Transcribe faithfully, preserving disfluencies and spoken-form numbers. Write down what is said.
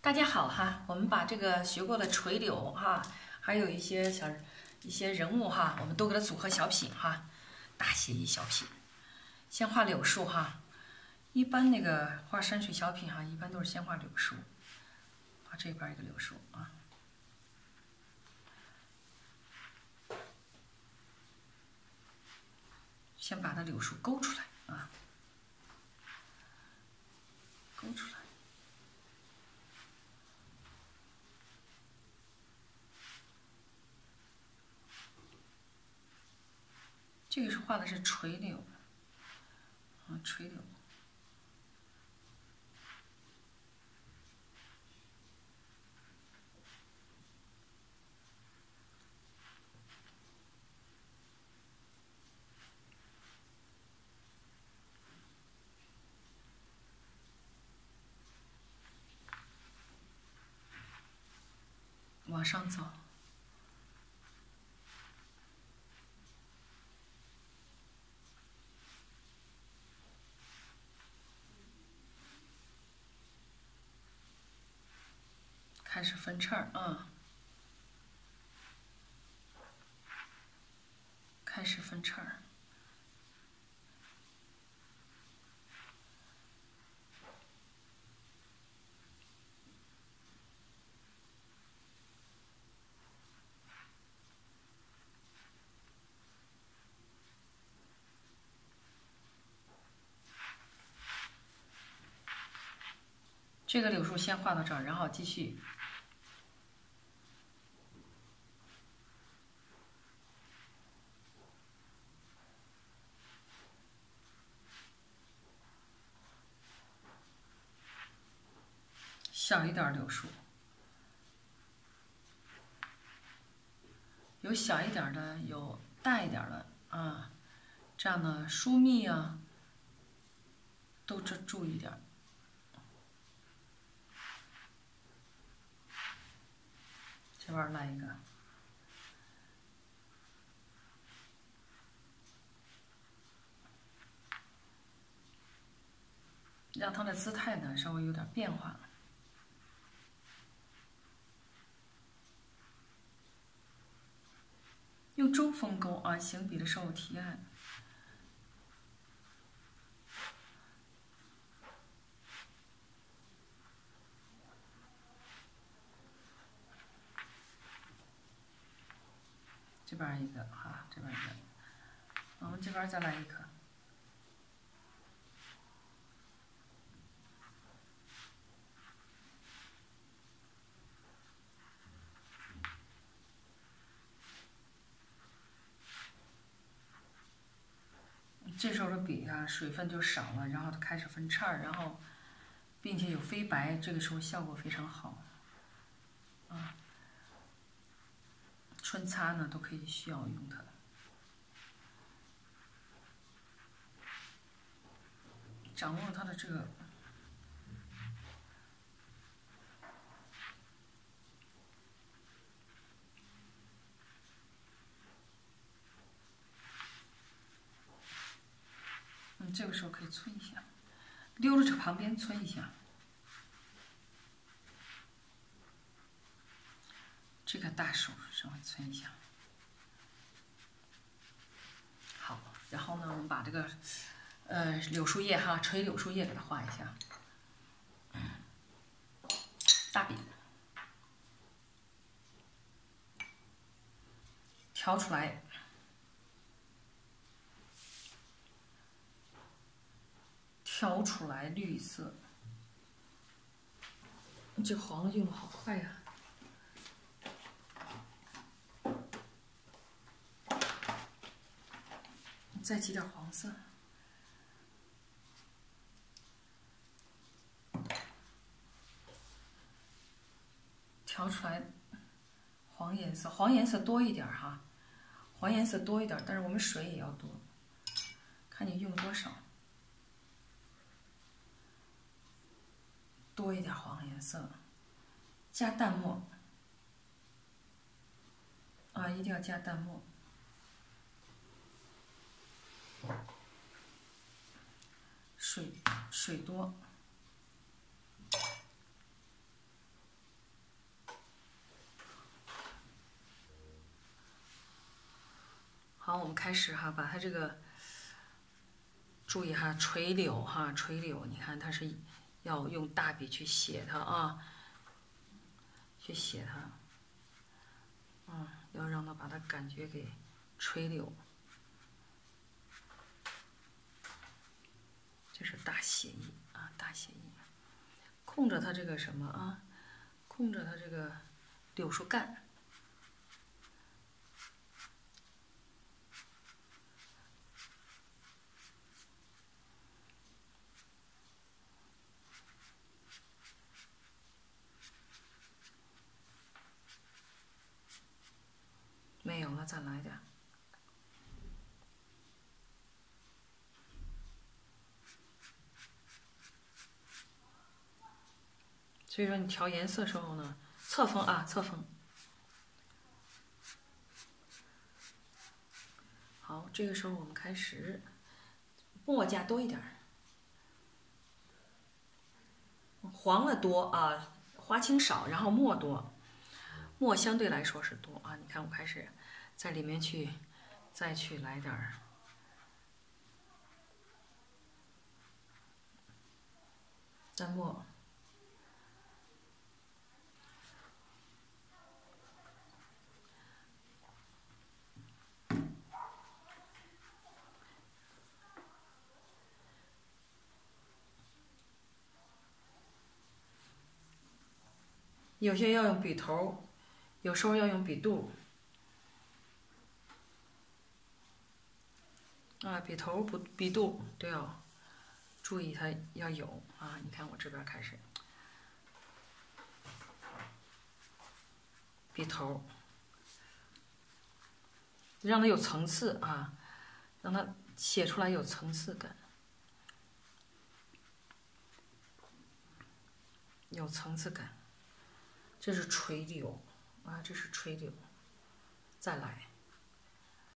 大家好哈，我们把这个学过的垂柳哈，还有一些小一些人物哈，我们都给它组合小品哈，大写意小品。先画柳树哈，一般那个画山水小品哈，一般都是先画柳树，画这边一个柳树啊。 先把它柳树勾出来啊，勾出来。这个是画的是垂柳，啊，垂柳。往上走，开始分叉儿啊，开始分叉儿。 这个柳树先画到这儿，然后继续小一点柳树，有小一点的，有大一点的啊，这样的疏密啊，都这注意点。 这边来一个，让它的姿态呢稍微有点变化。用周锋钩啊，行笔的时候提按。这边一个哈，这边一个，我们这边再来一颗。这时候的笔啊，水分就少了，然后它开始分叉，然后，并且有飞白，这个时候效果非常好。啊，春擦呢都可以需要用它。 掌握它的这个，嗯，这个时候可以搓一下，溜着这旁边搓一下。这个大手稍微搓一下。好，然后呢，我们把这个。 呃，柳树叶哈，垂柳树叶给它画一下。大笔，挑出来，挑出来绿色。这黄用的好快呀！再挤点黄色。 调出来黄颜色，黄颜色多一点哈，黄颜色多一点，但是我们水也要多，看你用多少，多一点黄颜色，加淡墨啊，一定要加淡墨，水水多。 们开始哈，把它这个注意哈，垂柳哈，垂柳，你看它是要用大笔去写它啊，去写它，嗯，要让它把它感觉给垂柳，这是大写意啊，大写意，控着它这个什么啊，控着它这个柳树干。没有了，再来点。所以说你调颜色的时候呢，侧锋啊，侧锋。好，这个时候我们开始墨加多一点儿，黄的多啊，花青少，然后墨多，墨相对来说是多啊。你看我开始在里面去再去来点儿。淡墨，有些要用笔头，有时候要用笔肚。啊，笔头不笔肚都要注意，它要有啊。你看我这边开始。笔头，让它有层次啊，让它写出来有层次感，有层次感。这是垂柳啊，这是垂柳，再来。